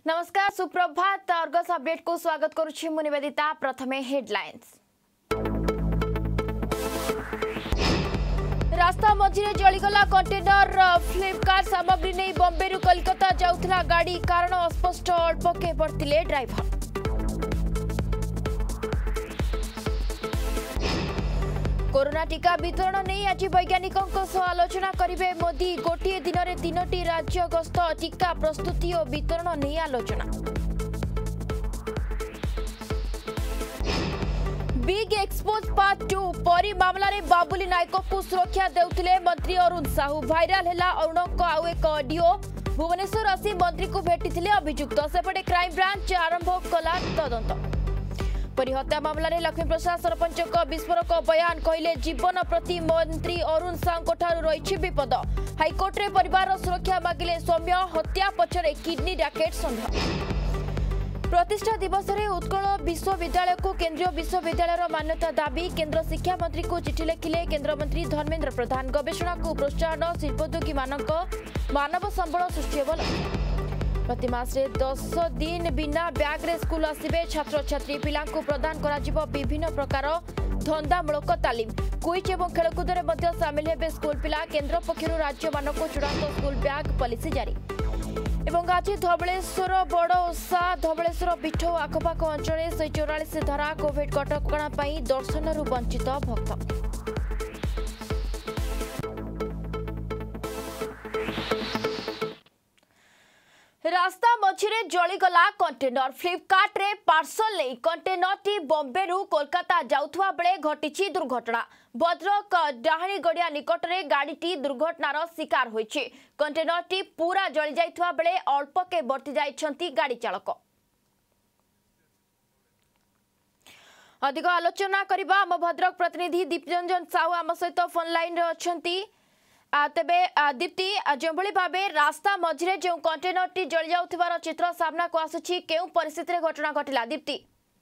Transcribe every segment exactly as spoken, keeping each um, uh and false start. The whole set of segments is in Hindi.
नमस्कार सुप्रभात अर्गस अपडेट को स्वागत करुछि मु निवेदिता। प्रथमे हेडलाइंस। रास्ता मझिरे जलिगला कंटेनर फ्लिपकार्ट सामग्री नहीं बॉम्बे रु कोलकाता जाउथला गाड़ी कारण अस्पष्ट अल्पके बढ़तिले ड्राइवर। कोरोना टीका वितरण नहीं आज वैज्ञानिकों सह आलोचना करिवे मोदी। गोटे दिन में तीनोटी राज्य गस्त टीका प्रस्तुति और वितरण नहीं आलोचना। बिग एक्सपोज पार्ट टू परी मामला रे बाबुली नायक को सुरक्षा देउथिले मंत्री अरुण साहू। भाइराल हैला अरुण को आउ एक ऑडियो। भुवनेश्वर आसी मंत्री को भेटिथिले अभियुक्त। सेपटे क्राइम ब्रांच आरंभ कला तदंत। परी हत्या मामला रे लक्ष्मी प्रसाद सरपंच विस्फोरक बयान कहले जीवन प्रति मंत्री अरुण साहू ठारू रही विपद। हाईकोर्ट रे परिवार सुरक्षा मागिले सौम्य। हत्या पछरे किडनी रैकेट सन्देह। प्रतिष्ठा दिवस रे उत्कल विश्वविद्यालय को केंद्रीय विश्वविद्यालय मान्यता दाबी। केंद्र शिक्षा मंत्री को चिठी लिखिले केंद्र मंत्री धर्मेंद्र प्रधान। गवेषणा को प्रोत्साहन शिल्पोद्योगी मानक मानव संबल सृष्टि प्रति मासरे दस दिन बिना बैग रे स्कूल आसिबे छात्र छात्री। पिला को प्रदान करा विभिन्न प्रकार धंदामूलक तालीम। क्विज और खेलकूद में मध्य सामिल हेबे स्कूल पिला। केंद्र पक्षर राज्य मानक चूड़ांत स्कूल बैग पॉलिसी जारी। एवं आज धवलेश्वर बड़ओषा धवलेश्वर पीठ आखपाख अंचल शहे चौरालीस धारा कोविड कटकणा दर्शन वंचित भक्त। रास्ता मझिरे जलिगला कंटेनर। फ्लिपकार्ट रे पार्सल नहीं कंटेनर टी बॉम्बे रु कोलकाता जाउथवा बेले घटिछि दुर्घटना। भद्रक डाहाणी गड़िया निकट रे गाड़ी टी दुर्घटनार शिकार होइछि। कंटेनर टी पूरा जली जाइथवा बेले अल्पके बर्ती जाइछंती गाड़ी चालक। अधिक आलोचना करिबा आम भद्रक प्रतिनिधि दीप्तरंजन साहू आम सहित फोन लाइन रे अछंती। तेबे दीप्ति जो भाव रास्ता मझिरे जो कंटेनर टी जली जाउथिबार चित्र सामना को आसुछि केउ परिस्थिति रे घटना घटिला दीप्ति?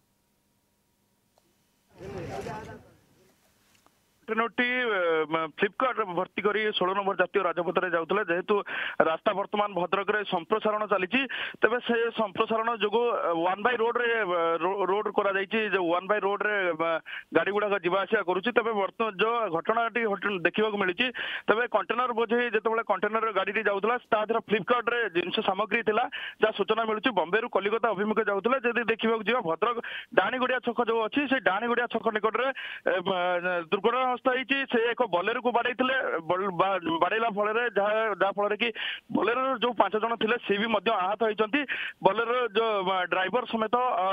कंटेनरटी फ्लिपकार्ट भर्ती करी षोल नंबर जातीय राजपथ में जाऊला जेहेतु रास्ता बर्तमान भद्रक रे संप्रसारण चली तेबे से संप्रसारण जो वन बाय रोड रे रोड करा जायछि जो वन बाय रोड रे गाड़ी गुडा जीवा आसिया करूछि। तेबे वर्तमान जो घटनाटी देखा मिली तेबे कंटेनर बोझे जिते कंटेनर गाड़ी जाऊला तादर फ्लिपकार्ट रे जिनस सामग्री थिला जा सूचना मिलुछि बॉम्बे रु कलिकता अभिमुखे जाऊला। जदि देखा जा भद्रक डाणीगुड़िया छक जो अच्छी से डाणीगुड़िया छक निकट में दुर्घटना से एक बोलेरो को बाड़े बाड़ेला फल जहाँफल कि बोलेरो जो पांच जन थे सी भी आहत होती। बोलेरो जो ड्राइवर समेत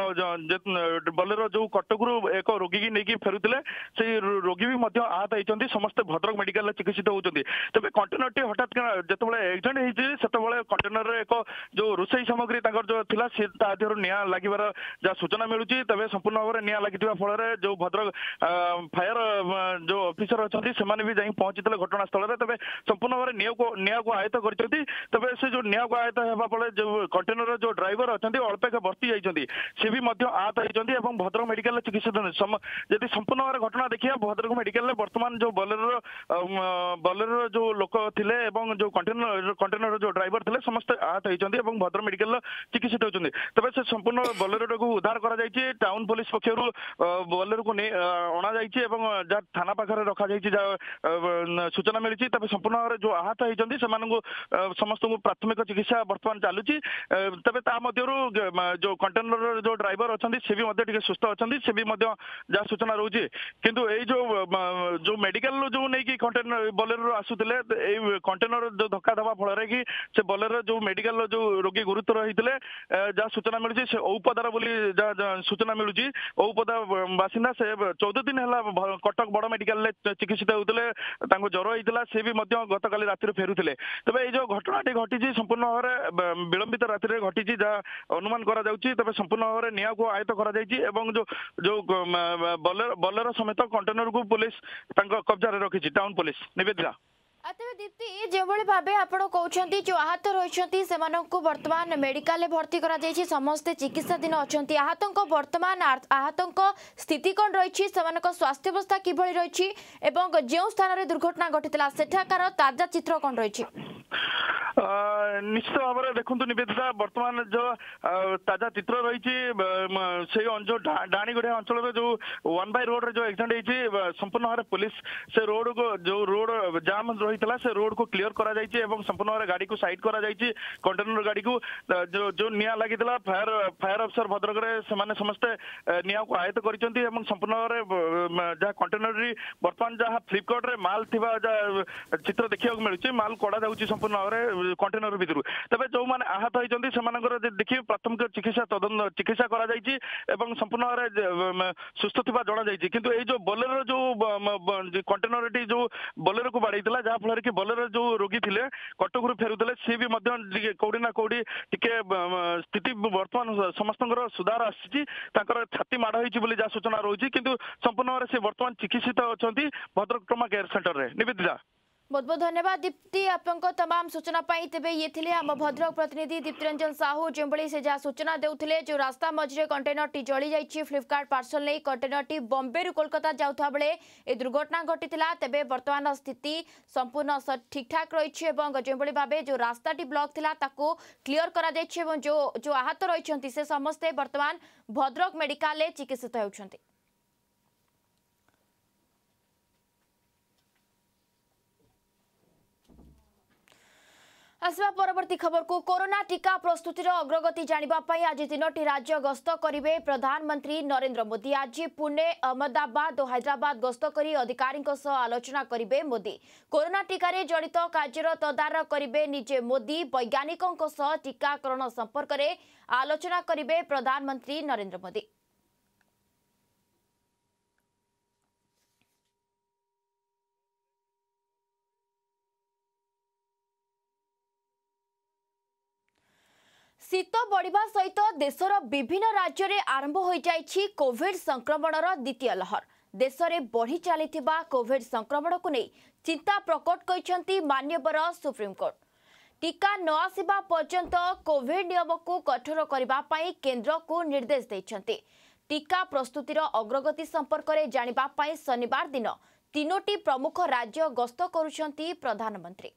बोलेरो जो कटक एक रोगी की नहीं फेरुले से रोगी भी आहत होती। समस्ते भद्रक मेडिकल चिकित्सित होती। तेज कंटेनर टी हठात जो एक्सीडेंट होते कंटेनर एक जो रोसई सामग्री जो थिला सी निआ लगिबार जहाँ सूचना मिलूँ। तेज संपूर्ण भाव में निआ लगी फल जो भद्रक फायर जो ऑफिसर अच्छा से भी जाई पहुंची घटनास्थल में तेज संपूर्ण भाव में निया को निया को आयत्त कर तेज से जो निया को आयत्त होगा फल जो कंटेनर जो ड्राइवर अच्छा अल्पेक बर्ती जाती सी भी आहत होती भद्रक मेडिकल चिकित्सित। यदि संपूर्ण भाव में घटना देखिए भद्रक मेडिकल बर्तमान जो बोलेरो बोलेरो जो लोक थे जो कंटेनर कंटेनर जो ड्राइवर थे समस्त आहत होती भद्रक मेडिकल चिकित्सित होती। तेज से संपूर्ण बोलेरो को उद्धार कर टाउन पुलिस पक्षर बोलेरो को अणा जा थाना पाखे रखा सूचना मिली। तब संपूर्ण भाव में जो आहत होती समस्त प्राथमिक चिकित्सा बर्तमान चलुची। तेज जो कंटेनर जो ड्राइवर अच्छा सी भी सुस्थ अच्छा सी भी जहाँ सूचना रोचे किंतु यही जो जो मेडिकल जो नहीं कंटेनर बोलेरो आसुले कंटेनर जो धक्का दवा फल कि से बोलेरो जो मेडिकल जो रोगी गुरुतर होते जहाँ सूचना मिली से औपदार बोली जहाँ सूचना मिलूँ औपदा बासिंदा से चौदह दिन है कटक बड़ मेडिकल चिकित्सित होते ज्वर होता सी भी गत काली राति फेरुले। तेज ये जो घटनाटी घटी संपूर्ण भाव में विलंबित राति घटी जहाँ अनुमान कर संपूर्ण भाव में निया को आयत्त कर जो जो बोलेरो समेत कंटेनर को पुलिस कब्जा रखी टाउन पुलिस। निवेदिता तेज दीप्ति जो भाव आप कहते जो आहत रही बर्तमान मेडिकल भर्ती करा समस्ते चिकित्साधीन अच्छा आहत बर्तमान आहत स्थिति कौन रही स्वास्थ्य अवस्था किभली रही जो स्थान में दुर्घटना घटी सेठाकार ताजा चित्र कौन रही? निश्चित भाव में देखु निवेदिता बर्तमान जो ताजा चित्र रही जो डाणीगुड़िया अंचल जो वन बाय रोड जो एक्सीडेंट होती संपूर्ण भाव में पुलिस से रोड को जो रोड जाम रही से रोड को क्लीयर करा संपूर्ण भाव में गाड़ी को साइड करा कंटेनर गाड़ी को जो जो निया लगी फायर फायर अफिसर भद्रक से समस्ते निया को आयत्त कर संपूर्ण भाव में जहाँ कंटेनर बर्तमान जहाँ फ्लिपकार्ट रे माल थिबा चित्र देखा मिलूँ माल कड़ा जाऊँगी संपूर्ण भाव में कंटेनर भितर तेज जो मैंने आहत होती देखिए प्राथमिक चिकित्सा तदंत चिकित्सा करा संपूर्ण भाव में सुस्थ थी जनाई किंतु ये जो बोलेरो जो कंटेनर जो बोलेरो को बाड़ी जहाँफल कि बोलेरो जो रोगी थे कटक फेरुले सी भी कौटी ना कौटी टिके स्थिति बर्तमान समस्त सुधार आसी छाती माड़ होती जहाँ सूचना रही किंतु संपूर्ण भाव में से बर्तमान चिकित्सित अच्छा भद्रक ट्रमा केयर सेंटर में निवेदिता बहुत बहुत धन्यवाद दीप्ति आपको तमाम सूचना पाई तेबे ये थिले आम भद्रक प्रतिनिधि दीप्तिरंजन साहू जो से जहाँ सूचना देउथिले जो रास्ता मझे कंटेनर टी जली जाइए फ्लिपकार्ट पार्सल नहीं कंटेनर टी बॉम्बे रु कोलकाता जाउथा बेले ए दुर्घटना घटी तेबे वर्तमान स्थिति संपूर्ण ठीक ठाक रही जो भाव जो रास्ता टी ब्लॉक थिला ताको क्लियर करा जाइए जो जो आहत रही से समस्ते वर्तमान भद्रक मेडिकल चिकित्सित होउछंती। आसवा परवर्ती खबर को कोरोना टीका प्रस्तुतिर अग्रगति जानिबा पई आज तीनोटी राज्य गस्त करिवे प्रधानमंत्री नरेंद्र मोदी। आज पुणे अहमदाबाद और हैदराबाद गस्त करी अधिकारीଙ୍କ सह आलोचना करिवे मोदी। कोरोना टीकारे जड़ित कार्यर तदारख करिवे निजे मोदी। वैज्ञानिकों सह टीकाकरण संपर्क में आलोचना करिवे प्रधानमंत्री नरेंद्र मोदी। शीत बढ़िबा सहित देशर विभिन्न राज्य में आरंभ हो जाइछि कोविड संक्रमणर द्वितीय लहर। देश में बढ़ी चलीथिबा कोविड संक्रमण को नहीं चिंता प्रकट करिसेंती माननीय सुप्रीम कोर्ट। टीका न आसिबा पर्यंत कोविड नियम को कठोर करबा पई केंद्र को निर्देश दैछंती। टीका प्रस्तुतिर अग्रगति संपर्क में जानिबा पई शनिवार दिन तीनोटी प्रमुख राज्य गस्त करुछंती प्रधानमंत्री।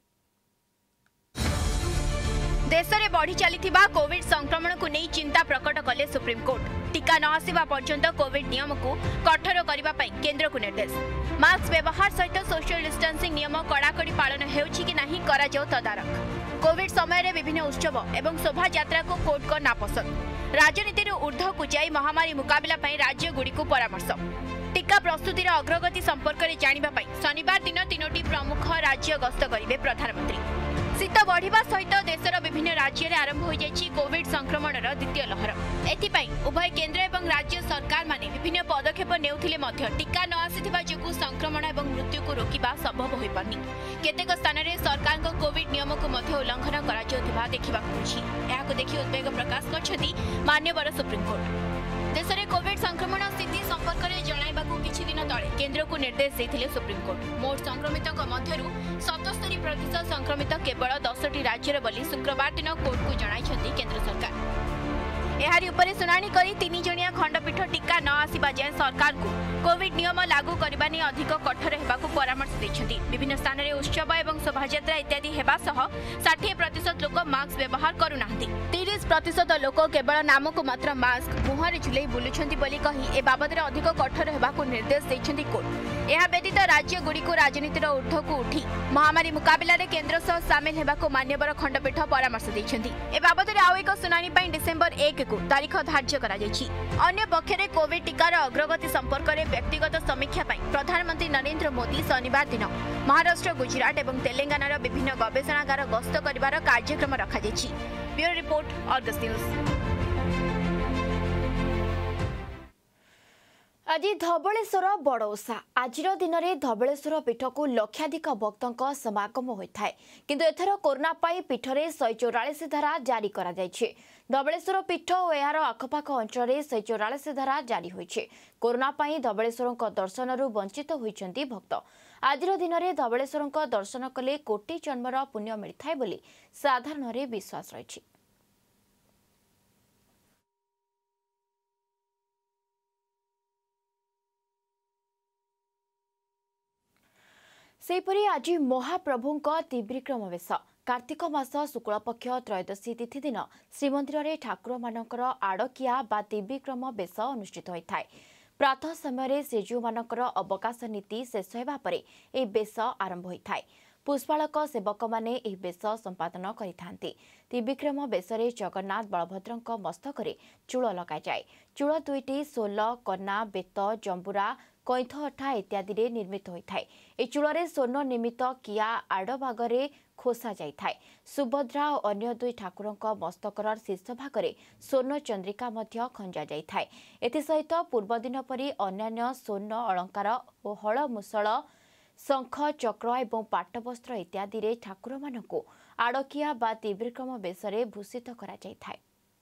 देश में बढ़ी चलीथिबा कोविड संक्रमण को नहीं चिंता प्रकट कले सुप्रीम कोर्ट। टीका न आसिबा पर्यंत कोविड नियम को कठोर करबा पई केंद्र को निर्देश। मास्क व्यवहार सहित सोशल डिस्टेंसिंग नियम कड़ाकड़ी पालन हेउछि कि नाही करा जाऊ तदारख। कोविड समय रे विभिन्न उत्सव एवं शोभा यात्रा को कोर्ट को नापसंद। राजनीति ऊर्ध्व को जाई महामारी मुकाबला पई राज्य गुडी को परामर्श। टीका प्रस्तुतिर अग्रगति संपर्क में जानिबा पई शनिवार दिन तीनोटी प्रमुख राज्य गस्त करिवे प्रधानमंत्री। शीत बढ़िबा सहित देशर विभिन्न राज्य में आरंभ हो जाइछि कोविड संक्रमणर द्वितीय लहर। एथिपाई उभय केंद्र एवं राज्य सरकार माने विभिन्न पदक्षेप नेउथिले मध्य टीका न आसिथिबा जोगु संक्रमण एवं मृत्यु को रोकिबा संभव होई पारनी। केतेक स्थान में सरकार को कोविड नियम को मध्य उल्लंघन करा जाउथिबा देखिबा मिलुछि। एहाको देखि उद्वेग प्रकाश करछथि माननीय सुप्रीम कोर्ट। देश में कोविड संक्रमण स्थिति संपर्क में जणाइबाकू किछि दिन तले केंद्र को निर्देश देथिले सुप्रीम कोर्ट। मोट संक्रमितों मध्यरु सतहत्तर प्रतिशत संक्रमित केवल दसटी राज्य बोली शुक्रवार दिन कोर्ट को जणाइछंती केंद्र सरकार। एहारी उपरे सुनानी करी तीन जणिया खंडपीठ टीका न आसिबा जाय सरकार को कोविड नियम लागू करबा नै अधिक कठोर हेबाकू परामर्श दैछंती। विभिन्न स्थान में उत्सव एवं शोभायात्रा इत्यादि हेबा सह साठ प्रतिशत लोक मास्क व्यवहार करूनाहांती। तीस प्रतिशत लोक केवल नामको मात्र मास्क मुहरे झुलै बुलुछंती बोली कही ए बाबद अधिक कठोर हेबाकू निर्देश दैछंती कोर्ट। एहा व्यतीत राज्य गुडी को राजनीतिर ऊर्ध्व को उठी महामारी मुकाबला रे केंद्र सह सामिल हेबाकू मान्यवर खंडपीठ परामर्श दैछंती। ए बाबद आउ एक सुनानी पई डिसेंबर एक को तारीख धार्य करा जायछि। अन्य पक्षरे कोविड टीकार अग्रगति संपर्क में व्यक्तिगत समीक्षा पई प्रधानमंत्री नरेंद्र मोदी शनिवार दिन महाराष्ट्र गुजरात एवं तेलंगानार विभिन्न गवेषणागार गस्त करिवार कार्यक्रम रखा जायछि। Bureau report Argus news. आज धबलेश्वर बड़ओषा आज दिन में धबलेश्वर पीठ को लक्षाधिक भक्तों समागम होता है किंतु एथर कोरोना पाई पीठ में शहे चौरासी धारा जारी करा जायछि। धबलेश्वर पीठ और यार आखपाख अंचल शहे चौरासी धारा जारी होइछे। कोरोना पाई धबलेश्वर दर्शन वंचित होइछंती भक्त। आज दिन में धबलेश्वर दर्शन कले कोटी जन्मर पुण्य मिलता है बोली साधारण विश्वास रही। सेपरी आज महाप्रभुंक त्रिविक्रम वेश कार्तिक मास शुक्ल पक्ष त्रयोदशी तिथि दिन श्रीमंदिर में ठाकुर मानकर आड़किया बा त्रिविक्रम बेश अनुष्ठित होता है। प्रातः समय श्रीजीव मानकर अवकाश नीति शेष होगा पर यह बेश आरंभ होता है। पुष्पालक सेवक माने यह बेश संपादन करिथांती। त्रिविक्रम बेशरे जगन्नाथ बलभद्र मस्तक चूल लगाए। चूल दुईटी सोल कन्ना बेत जंबुरा कैथ अठा इत्यादि निर्मित होता है। ए चूल स्वर्ण निर्मित किया आड़भागे खोसा जाए। सुभद्रा और अन्य दुई ठाकुरों मस्तकर शीर्ष भागरे स्वर्ण चंद्रिका खंजा जाए। एसहित पूर्वदिन परी अन्यान्य स्वर्ण अलंकार और हल मुसल शंख चक्र एवं पाटवस्त्र इत्यादि ठाकुर मानकु आड़किया बा त्रिविक्रम बेशरे भूषित करा जायथाय।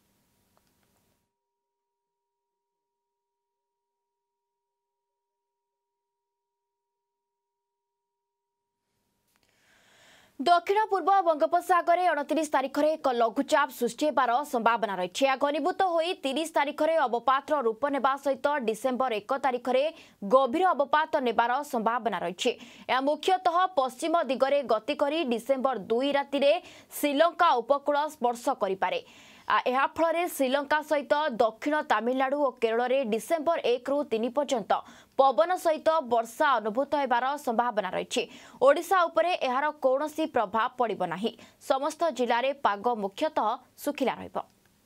दक्षिण पूर्व बंगोपसागर अड़तीस तारीख में एक लघुचाप सृष्टि होबार संभावना रही। घनीभूत हो तीस तारीख में अवपात रूप नेबा सहित डिसेम्बर एक तारीख में गभीर अवपात नेबार संभावना रही। यह मुख्यतः पश्चिम दिगरे गति करी डिसेम्बर दुई राति में श्रीलंका उपकूल स्पर्श करिपारे। यह फल श्रीलंका सहित दक्षिण तमिलनाडु और केरल में डिसेम्बर एक रु तीन पर्यंत पवन सहित वर्षा अनुभूत होबार संभावना रही। ओडिशा उपरे एहार कौनसी प्रभाव पड़िब नाही। समस्त जिले में पाग मुख्यतः सुखिला रहिब।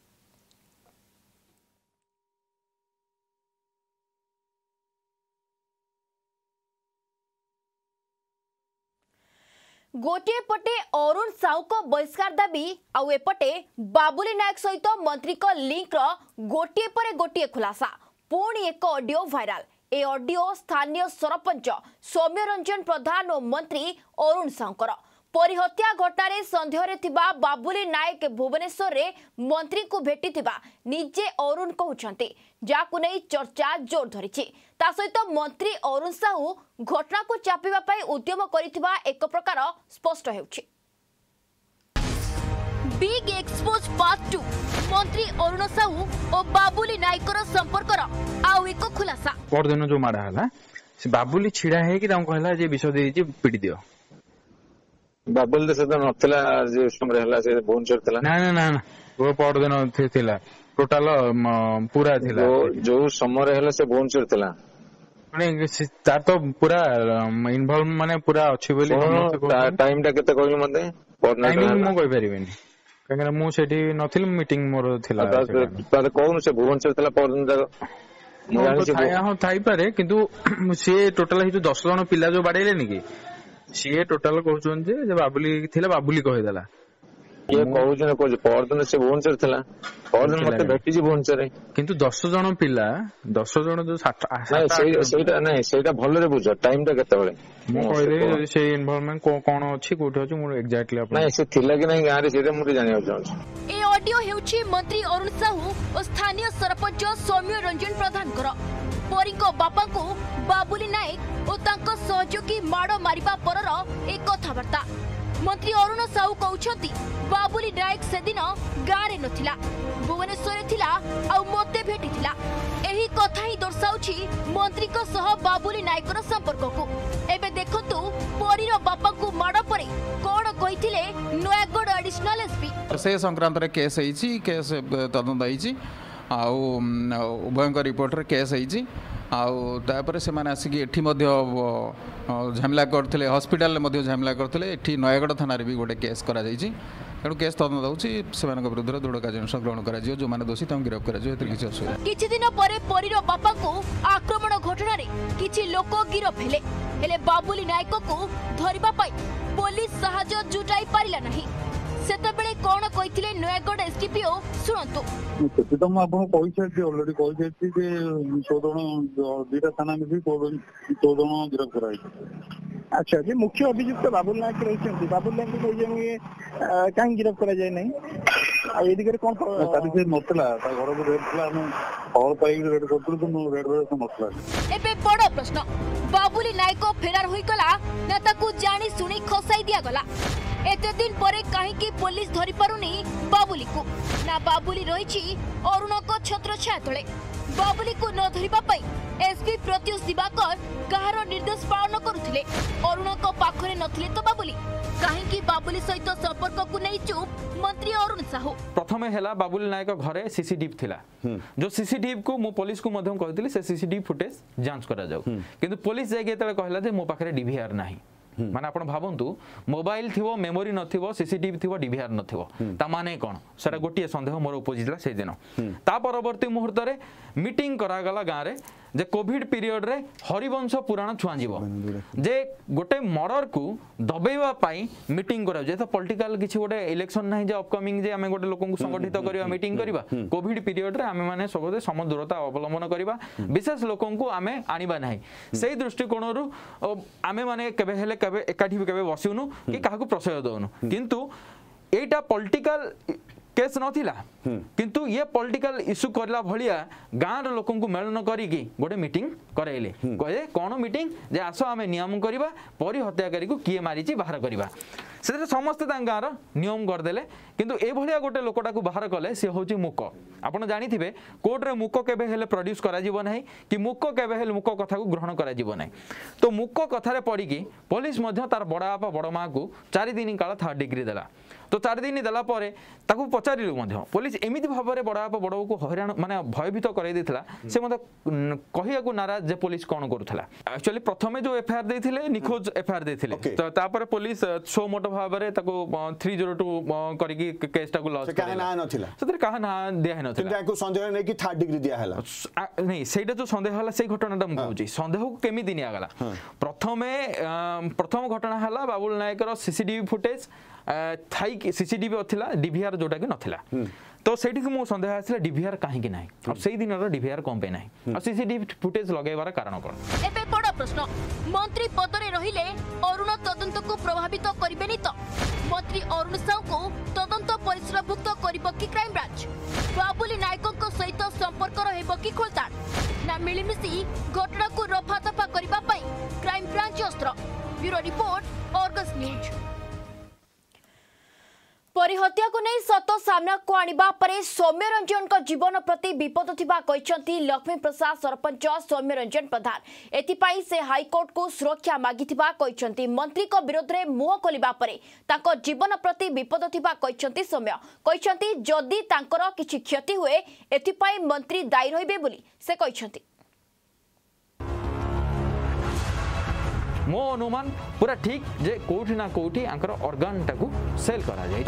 गोटे पटे अरुण साहू को बहिष्कार दाबी आउ एपटे बाबुली नायक सहित मंत्री को लिंक गोटे पर गोटे खुलासा। पुणी एक ऑडियो वायरल। ए ऑडियो स्थानीय सरपंच सौम्य रंजन प्रधान और मंत्री अरुण साहूकर परिहत्या घटना सन्देह थिबा बाबुली नायक भुवनेश्वर रे मंत्री को भेटी निजे अरुण कहते, जाकु नहीं चर्चा जोर धरी। ता सहित मंत्री अरुण साहू घटना को चापिबा पई उद्यम करिथिबा एक प्रकार स्पष्ट हेउछि। बिग एक्सपोज पार्ट टू मंत्री अरुण साहू और बाबुली नायकर संपर्कर आउ एक खुलासा। परदिन जो माड़ा हला से बाबुली छिड़ा है कि तां कहला जे विषय देछि पिटी दियो। बाबुल दे सदा नथला जे समय हला से भुवनेश्वर थला। ना ना ना वो परदिन थिला टोटल पूरा थिला जो समय हला से भुवनेश्वर थला। माने तार तो पूरा इन्वॉल्व माने पूरा अछि बोली टाइम टा केते कहलु मते टाइमिंग मो कहि परिबेनी काकरा मु सेठी नथिल मीटिंग मोर थिला। तार कोन से भुवनेश्वर थला परदिन तक मु जानि से हां थाई पारे किंतु से टोटल हिजो दस जन पिला जो बाडेलेनी कि सी टोटाल कहउछन जे बाबुली थिला बाबुली कहि देला। ये कहउछन को परदिन से भुवनेश्वर थला परदिन मते भेटी जी भुवनेश्वर रे किंतु दस जन पिला दस जन जो नहीं सेटा नहीं सेटा भलो रे बुझ टाइम टा केते बेले मु कहि रे से इन्वॉल्वमेंट को कोन अछि कोठी अछि मु एग्जैक्टली अपन नहीं से थिला कि नहीं गारे सेटा मु जानियो चाहू। ए ऑडियो हेउछि मंत्री अरुण साहू और स्थानीय सरपंच सौम्य रंजन प्रधान कर परीको बापा को बाबुली नायक और तांको सहयोगी माड़ मारिबा परर एक कथावार्ता। मंत्री अरुण साहू कहउछंती बाबुली नायक से दिन गारे नथिला भुवनेश्वर थिला आ मते भेटिथिला। एही कथा ही दर्शाउछि मंत्री को सह बाबुली नायकर संपर्क को। एबे देखंतु परीर बापा को माड़ परे कोन कहिथिले नयागढ़ एडिशनल एसपी। से संक्रांत रे केस हेछि केस तदंत हेछि आ उभयंक रिपोर्ट रे केस हेछि आपर से आसिक एठी झमेला करते हस्पिटाल झमेला करते एठी नयागढ़ थाना भी गोटे केस करा तेणु केस तदंत होछि विरुद्ध दृढ़ कार्यानुष्ठान ग्रहण करा जो माने दोषी तां गिरफ्त करा जो किछि असुविधा। किछि दिन परे परीर बापा को आक्रमण घटना रे किछि लोक गिरफ हेले हेले बाबुली नायक को धरिबा पई पुलिस सहायता जुटाई पारिला नाही। सेतबेले कोन कहिथिले नयागढ़ एसडीपीओ सुनंतु। सेति तो म आपन कहि छै ऑलरेडी कहि छै जे चौदह दुईटा थाना में भी चौदह गिरफ्त कराई। अच्छा जी मुख्य अभियुक्त बाबुल नायक रही बाबुल नायक ये कहीं गिरफ्त करा जाए नहीं ए दिगरे कोन तारी से नतला ता घर को रेड थला हम और पाई रेड करथु तो रेड रेड से नतला। एबे बड़ प्रश्न बाबुली नायक फेरार होई गला ना ताकू जानी सुनी खसाई दिया गला। एते दिन परे कहीं की पुलिस धरी पारुनी बाबुली को ना बाबुली रही अरुण को छत्र छाया तले बाबुली को न धरिबा पई एसपी प्रत्युष दिवाकर कहार निर्देश पालन करुथिले अरुण को पाखरे नथिले तो बाबुली कहीं बाबुली सहित संपर्क को नहीं चुप मंत्री अरुण साहू। प्रथम है बाबुली नायक घरे सीसीटीवी थिला जो सीसीटीवी को मु पुलिस को मध्यम कहती से सीसीटीवी फुटेज जांच करा जाऊ किंतु पुलिस जाके कहला जे मो पाखरे डीवीआर नाही माने आपण भावंतु मोबाइल थिवो मेमोरी नथिवो सीसीटीवी थिवो डीवीआर नथिवो ता माने कोन सेटा गोटिए संदेह मोर उपजिला से दिन ता परवर्ती मुहूर्त रे मीटिंग करा गला गां रे जे कोविड पीरियड रे हरिवंश पुराण छुआ जीवो जे गोटे मर्डर को दबेवा पाई मीटिंग करा जे तो पॉलिटिकल किछि गोटे इलेक्शन नाही जे अपकमिंग जे हमें गोटे लोकन को संगठित करिवा मीटिंग करिवा कोविड पीरियड रे हमें माने सबदे समदूरता अवलंबन करिवा विशेष लोकन को हमें आनिबा नाही सेही दृष्टिकोण रु हमें माने केबे हेले केबे एकाठी केबे बसिउनु कि काहाकू प्रश्रय दउनु किंतु एटा पॉलिटिकल केस नथिला किंतु ये पॉलिटिकल इश्यू करला भलिया गाँव लोकन को मेलन करिकी गोटे मीटिंग कराइले कहे कौन मीटिंग जे आसो आमे नियम करबा परि हत्याकारी को किए मारिची बाहर करबा से समस्त गाँव नियम करदेले किंतु ए भलिया गोटे लोकटा को बाहर कले से होची मुक आपण जानिथिबे कोर्ट रे मुक केबे हेले प्रोड्यूस करा जीवो नाही कि मुक केबे हेले मुक कथा को ग्रहण करा जीवो नाही तो मुक कथा रे पड़ी कि पुलिस मध्य तार बड़ा बापा बड़ मां को चार दिन काल थर्ड डिग्री देला तो चार दिन देला परे ताकू पचारिलु मध्य पुलिस एमिति भाबरे बड़ा बापा बड़ को हैरान माने भयभीत कराई देथिला से मते कहिया को नाराज जे पुलिस कोन करूथला एक्चुअली प्रथमे जो एफआईआर देथिले निखोज एफआईआर देथिले तो तापर पुलिस सो मोटो भाबरे ताको तीन सौ दो करिकी केस टाको लॉस कहा ना नथिला सतरे कहा ना दिया है नथिला किंतु संदेह नै कि थर्ड डिग्री दिया हला नहीं सेटा जो संदेह हला से घटनाटा म कहूची संदेह को केमि दिनिया गला प्रथमे प्रथम घटना हला बाबुल नायक रो सीसीटीवी फुटेज थाई सीसीटीवी अथिला डीवीआर जोटा कि नथिला तो सेठी को मो संदेह आसला डीवीआर काहे कि नाही अब सेही दिन रो डीवीआर कम पे नाही और सीसीटीवी फुटेज लगेबार कारण कोन एबे बड़ प्रश्न मंत्री पद रे रहिले अरुण तदंत को प्रभावित करिबेनी तो मंत्री अरुण साहू को तदंत परिसरभुक्त करिब कि क्राइम ब्रांच बाबुली नायक को सहित संपर्क रहइब कि खोलताड़ ना मिलिमिसी घटना को रफा दफा करिबा पई क्राइम ब्रांच अस्त्र ब्यूरो रिपोर्ट ऑर्गस न्यूज। परिहत्या को नहीं सत सामना को आनिबा परे सौम्य रंजन को जीवन प्रति विपद थिबा कहिसंती लक्ष्मी प्रसाद सरपंच सौम्य रंजन प्रधान एथिपाई से हाईकोर्ट को सुरक्षा मागिथिबा कहिसंती मंत्री को विरोध रे मुह खोलिबा परे ताको जीवन प्रति विपद थिबा कहिसंती सौम्य कहिसंती जदी तांकर किछि क्षति हुए एथिपाई मंत्री दायी रहिबे बोली से कहिसंती मो अनुमान पूरा ठीक जे कोठी ना कोठी आंकर ऑर्गन टाकू सेल करा जाय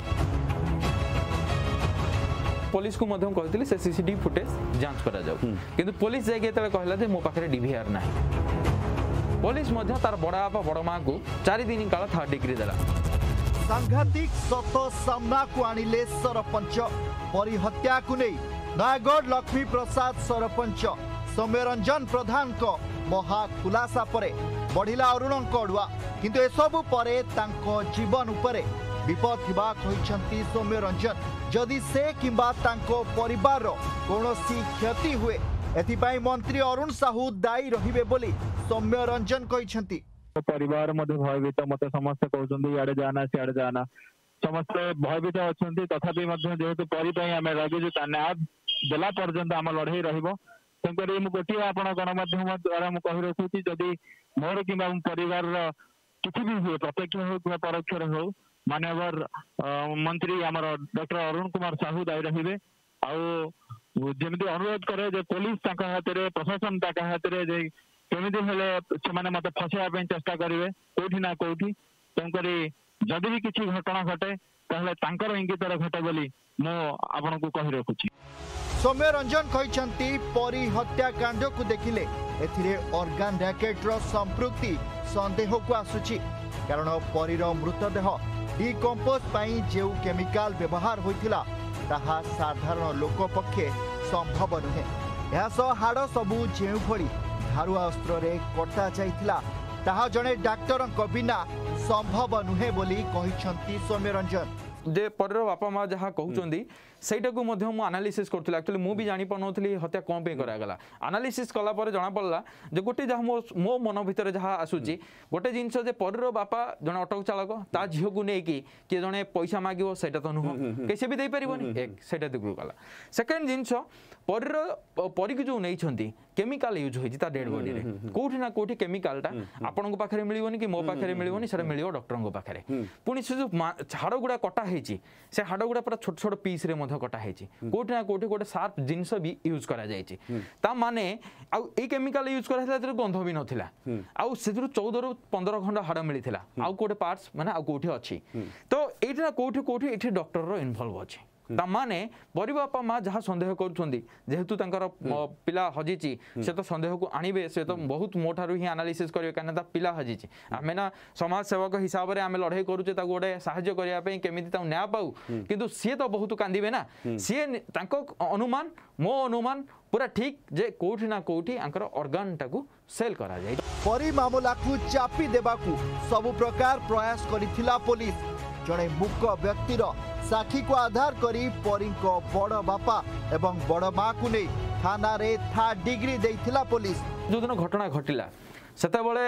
पुलिस को मध्यम कहतिले से सीसीटीवी फुटेज जांच करा जाऊ किंतु पुलिस जाके तले कहला जे मो पाखरे डीवीआर नाही पुलिस मध्य तार बड़ा बापा बड़ मां को चार दिन काल थर्ड डिग्री देला सांघातिक सत सामना को आनिले सरपंच परिहत्या को नहीं नयगढ़ लक्ष्मी प्रसाद सरपंच सौम्यरंजन प्रधान को महा खुलासा परे बढ़िला अरुण अड़ुआ किंतु एसबू परे तांको जीवन उपरे विपद थिबा कहिसंती सौम्यरंजन जदि से किंबा तांको परिवार कोनोसी क्षति हुए एथिपाई मंत्री अरुण साहू दायी रहिबे बोली सौम्यरंजन कहिसंती परिवार मध्ये भयभीत मते समस्त कहउछंती याडे जाना सियाडे जाना समस्त भयभीत अछंती तथापि मध्ये जेहेतु परि पई आमे लागि जे ताने देला पर्यंत आम लड़ाई रहिबो तेणुकरी मु गोटे आपण गणमाध्यम द्वारा मु कहि रखुची जदि मोर किंबा परिवार किसी भी हुए प्रत्यक्ष हो कि परोक्ष हो माननीय मंत्री आमर डॉक्टर अरुण कुमार साहू दायी रहिबे आउ जेमिति अनुरोध करे जे पुलिस ताका हातरे प्रशासन ताका हातरे जे केमिति हेले से माने मते फसेया पे चेष्टा करिवे कोठी ना कोठी तेणुकरी जदि भी किसी घटना घटे ताहले तांकर इंगितर घटे बोली मु आपण को कहि रखुची सौम्यरंजन कहिसंती परि हत्याकांड को देखिले एथिरे ऑर्गन रैकेट रो संपृक्ति संदेह को आसुची कारण परीर मृतदेह डिकंपोज पाई जेउ केमिकल व्यवहार होइथिला ताहा साधारण लोक पक्षे संभव नुहे यह सह हाड़ सबू जेउ भली धारुआ अस्त्र रे कटा जाइथिला ताहा जणे डाक्टर बिना संभव नुहे बोली कहिसंती सौम्यरंजन जे परीर बापा माँ जहाँ कहउचंदी ସେଇଟା को ମଧ୍ୟ ମୁଁ ଆନାଲିସିସ୍ କରୁଥିଲି एक्चुअली ମୁଁ ବି ଜାଣି ପାରୁନଥିଲି ହତ୍ୟା କ'ଣ ପାଇଁ କରାଗଲା ଆନାଲିସିସ୍ କଲା ପରେ ଜଣା ପଡ଼ିଲା ଯେ ଗୋଟେ ଯାହା ମୋ ମୋ ମନ ଭିତରେ ଯାହା ଆସୁଛି ଗୋଟେ ଜିନିଷ ଯେ ପରିର ବାପା ଜଣେ ଅଟୋ ଚାଳକ ତା ଝିଅକୁ ନେଇକି କିଏ ଜଣେ ପଇସା ମାଗିବ ସେଇଟା ତ ନୁହଁ କି ସେ ବି ଦେଇପାରିବନି ଏକ ସେଇଟା ଦିଗକୁ ଗଲା ସେକେଣ୍ଡ ଜିନିଷ ପରିର ପରିକି ଯେଉଁ ନେଇଛନ୍ତି କେମିକାଲ ୟୁଜ୍ ହୋଇଛି ତା ଡେଡ୍ ବଡିରେ କୋଉଠି ନା କୋଉଠି କେମିକାଲଟା ଆପଣଙ୍କ ପାଖରେ ମିଳିବନି କି ମୋ ପାଖରେ ମିଳିବନି ସେଟା ମିଳିବ ଡକ୍ଟରଙ୍କ ପାଖରେ ପୁଣି ସେ ଯେଉଁ ହାଡ଼ ଗୁଡ଼ା କଟା ହେଇଛି ସେ ହାଡ଼ ଗୁଡ଼ା ପୁରା ଛୋଟ ଛୋଟ ପିସ୍ରେ ମଧ୍ୟ କଟା ହେଇଛି କୋଉଠି ନା କୋଉଠି ଗୋଟେ ସାର୍ପ ଜିନିଷ ବି ୟୁଜ୍ କରାଯାଇଛି ତା ମାନେ ଆଉ ଏଇ କେମିକାଲ ୟୁଜ୍ କରାଯାଇଥିଲା ସେଥିରେ ଗନ୍ଧ ବି ନଥିଲା ଆଉ ସେଥିରୁ ଚଉଦରୁ ପନ୍ଦର ଖଣ୍ଡ ହାଡ଼ ମିଳିଥିଲା ଆଉ କୋଉଠି ପାର୍ଟସ୍ ମାନେ ଆଉ କୋଉଠି ଅଛି ତ ଏଇଠି ନା କୋଉଠି କୋଉଠି ଏଠି ଡକ୍ଟରର ଇନଭଲ୍ଭ ଅଛି ତା ମାନେ ପରିବାର ବାପା ମା ଯାହା ସନ୍ଦେହ କରୁଛନ୍ତି ଯେହେତୁ ତାଙ୍କର ପିଲା ହଜିଛି ସେ ତ ସନ୍ଦେହକୁ ଆଣିବେ ସେ ତ ବହୁତ ମୋ ଠାରୁ ହିଁ ଆନାଲିସିସ୍ କରିବେ କାରଣ ତା ପିଲା ହଜିଛି ଆମେ ନା ସମାଜ ସେବକ ହିସାବରେ ଆମେ ଲଢ଼େଇ କରୁଛେ ତାକୁ ଗୋଟେ ସାହାଯ୍ୟ କରିବା ପାଇଁ କେମିତି ତାକୁ ନ୍ୟାୟ ପାଉ କିନ୍ତୁ ସିଏ ତ ବହୁତ କାନ୍ଦିବେ ନା ସିଏ ତାଙ୍କ ଅନୁମାନ ମୋ ଅନୁମାନ पूरा ठीक जे कोठी ना कोठी आंकर ऑर्गन टाकू सेल करा जाय परी मामला को चापी देबाकू सब प्रकार प्रयास करिथिला पुलिस जणे मुक व्यक्तिर साखी को आधार करी परी को बड़ बापा एवं बड़ मां को नै थाना रे थर्ड डिग्री देथिला पुलिस जो दिन घटना घटिला सेता बळे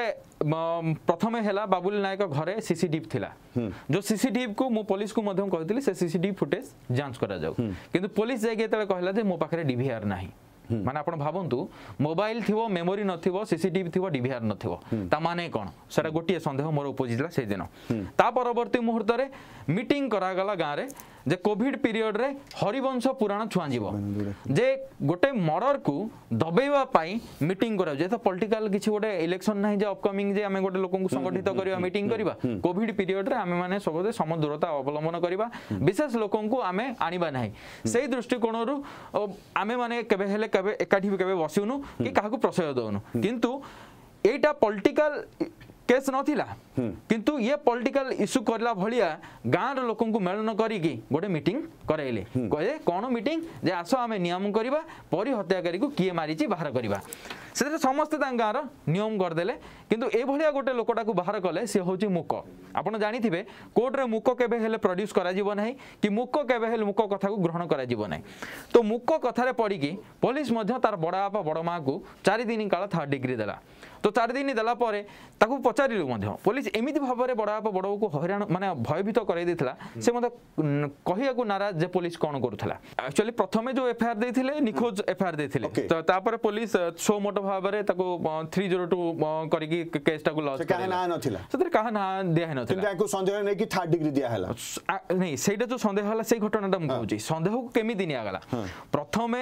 प्रथमे हैला बाबुल नायक घरे सीसीटीवी थिला जो सीसीटीवी को मो पुलिस को मध्यम कहतिली से सीसीटीवी फुटेज जांच करा जाऊ किंतु पुलिस जाय गेतले कहला जे मो पाखरे डीवीआर नाही माने आपण भावंतु मोबाइल थिवो मेमोरी नथिवो सीसीटीवी थिवो डीवीआर नथिवो ता माने कोन सेरा गोटिए संदेह मोर उपजिला से दिन ता परवर्ती मुहूर्त रे मीटिंग करा गला गां रे जे कोविड पीरियड रे हरिवंश पुराण छुआ जीवो जे गोटे मर्डर को दबेवा पाई मीटिंग करा जे तो पॉलिटिकल किछि गोटे इलेक्शन नाही जे अपकमिंग जे हमें गोटे लोकन को संगठित करिवा मीटिंग करिवा कोविड पीरियड रे हमें माने सबसे समदूरता अवलंबन करिवा विशेष लोकन को हमें आनिबा नाही सेही दृष्टिकोण रु हमें माने केबे हेले केबे एकाठी केबे बसिउनु कि काहाकू प्रश्रय दउनु किंतु एटा पॉलिटिकल केस नथिला किंतु ये पॉलिटिकल इश्यू करला भलिया गाँव लोकन को मेलन करिकी गोटे मीटिंग कराइले कहे कौन मीटिंग जे आसो आमे नियम करबा परि हत्याकारी को किए मारिची बाहर करबा से समस्त गाँव नियम करदेले किंतु ए भलिया गोटे लोकटा को बाहर कले से होची मुक आपण जानिथिबे कोर्ट रे मुक केबे हेले प्रोड्यूस करा जीवो नाही कि मुक केबे हेले मुक कथा को ग्रहण करा जीवो नाही तो मुक कथा रे पड़ी की पुलिस मध्य तार बड़ा बापा बड़ मां को चार दिन काल थर्ड डिग्री देला तो चार दिन देला परे ताकू पचारिलु मध्य पुलिस एमिति भाबरे बड़ा बापा बड़ को हैरान माने भयभीत कराई देथिला से मते कहिया को नाराज जे पुलिस कोन करूथला एक्चुअली प्रथमे जो एफआईआर देथिले निखोज एफआईआर देथिले तो तापर पुलिस सो मोटो भाबरे ताको तीन सौ टू करिकी केस टाको लॉस काहे ना नथिला सतरे काहे ना दिया नथिला किंतु याको संदेह नै कि थर्ड डिग्री दिया हला नहीं सेटा जो संदेह हला से घटनाटा म कहूची संदेह को केमि दिनिया गला प्रथमे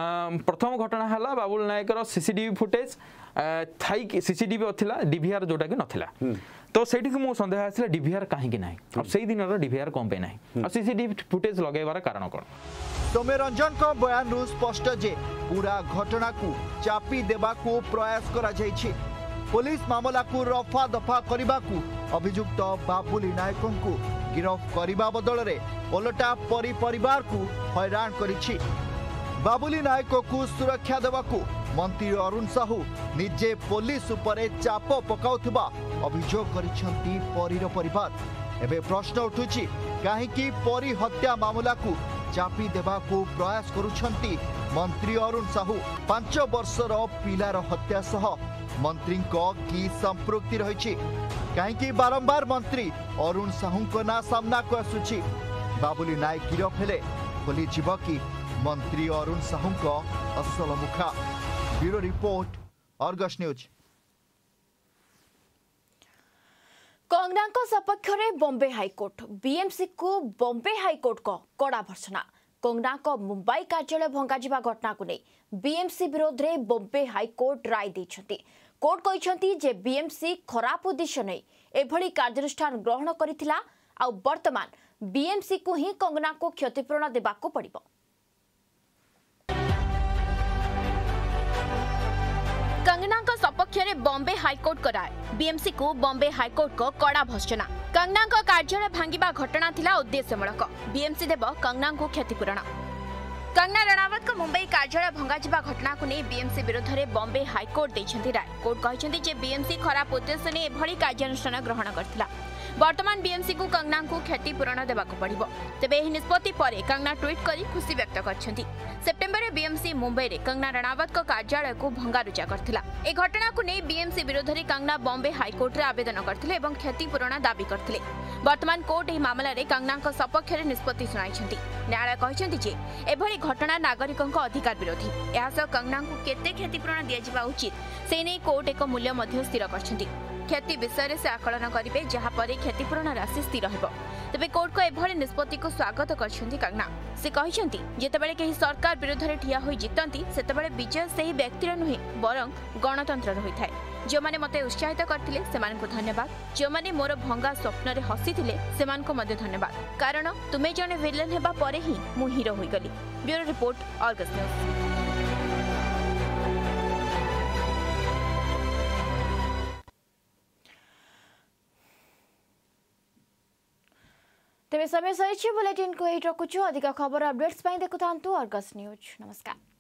प्रथम घटना हला बाबुल नायक रो सीसीटीवी फुटेज थाई सीसीटीवी अथिला डीवीआर जोटा कि नथिला तो सेठी को मो संदेह आसला डीवीआर काहे कि नाही अब सेही दिन रो डीवीआर कोन पे नाही अब सीसीटीवी फुटेज लगेबार कारण कोन सौम्य रंजन को बयान रु स्पष्ट जे पूरा घटना को चापी देबा को प्रयास करा जायछि पुलिस मामला को रफा दफा करबा को अभियुक्त बाबुली नायक को गिरफ्त करबा बदल रे ओलटा परि परिवार को हैरान करिछि बाबुली नायक को सुरक्षा देबा को मंत्री अरुण साहू निजे पुलिस उपरे चाप पकाउथबा अभियोग करिसंती परीर परिवार एबे प्रश्न उठुछि काहे कि परी हत्या मामला को चापी देबा को प्रयास करुछंती मंत्री अरुण साहू पांच वर्षर पिलार हत्या सह मंत्री को की संपृक्ति रहिछि काहे कि बारंबार मंत्री अरुण साहू को ना सामना को आसुछि बाबुली नायक गिरफ हेले खोली जीव कि मंत्री अरुण साहू को असल मुखा bureau report Argus news Kangana को सपक्ष में बॉम्बे हाईकोर्ट बीएमसी को बॉम्बे हाईकोर्ट को कड़ा भर्सना कंगना को मुंबई कार्यालय भंगा घटना को नहीं बीएमसी विरोध में बॉम्बे हाईकोर्ट राय देछंती कोर्ट कहते जे बीएमसी खराब उद्देश्य नहीं एभली कार्यानुष्ठान ग्रहण करिथिला आ वर्तमान बीएमसी को ही कंगना को क्षतिपूरण देबाको पड़िबो कंगना को सपक्ष में बॉम्बे हाईकोर्ट का राय बीएमसी को बॉम्बे हाईकोर्ट को कड़ा भर्सना कंगना को कार्यालय भांगिबा घटना थिला उद्देश्यमूलक बीएमसी देव कंगना को क्षतिपूरण कंगना रणावत को मुंबई कार्यालय भंगा घटना को नहीं बीएमसी विरोध में बॉम्बे हाईकोर्ट देछंती राय कोर्ट कहछंती जे बीएमसी खराब उद्देश्य ने एभली कार्यानुष्ठान ग्रहण करथिला वर्तमान बीएमसी को कंगना को क्षतिपूरण देवाक पड़िबो। तेबे एही निष्पत्ति परे कंगना ट्वीट करी खुशी व्यक्त करछंती। सेप्टेम्बर में बीएमसी मुंबई रे कंगना रणावत को कार्यालय को भंगारुजा करथिला। ए घटना को नै बीएमसी विरोध रे कंगना बॉम्बे हाईकोर्ट रे आवेदन करथिले एवं क्षतिपूरण दाबी करथिले। वर्तमान कोर्ट एही मामला रे कंगना को सपक्ष रे निष्पत्ति सुनाइछंती। न्यायालय कहिछंती जे एभली घटना नागरिकक अधिकार विरोधी। एहा सह कंगना को केते क्षतिपूरण दिया जिबा उचित से नै कोर्ट एक मूल्य मध्य स्थिर करछंती। क्षति विषय से आकलन करेंगे जहाँपर क्षतिपूरण राशि स्थिर हो। तेज कोर्ट को एभली निष्पत्ति को स्वागत करछंती कंगना। से कहते जितेबाला कहीं सरकार विरोध में ठिया हो जीतती से विजय से ही व्यक्तिर नुहे बरं गणतंत्र होता है। जो मैंने मते उत्साहित करथिले सेमान को धन्यवाद। जो मैंने मोर भंगा स्वप्न हसी थिले सेमान को मध्य धन्यवाद। कारण तुमे जने विलेन हेबा परे ही मु हीरो होई गली। ब्यूरो रिपोर्ट ऑगस्ट न्यूज। तेज समय सही बुलेटिन को यही रखुचु। अधिक खबर अपडेट्स देखुता अर्गस न्यूज। नमस्कार।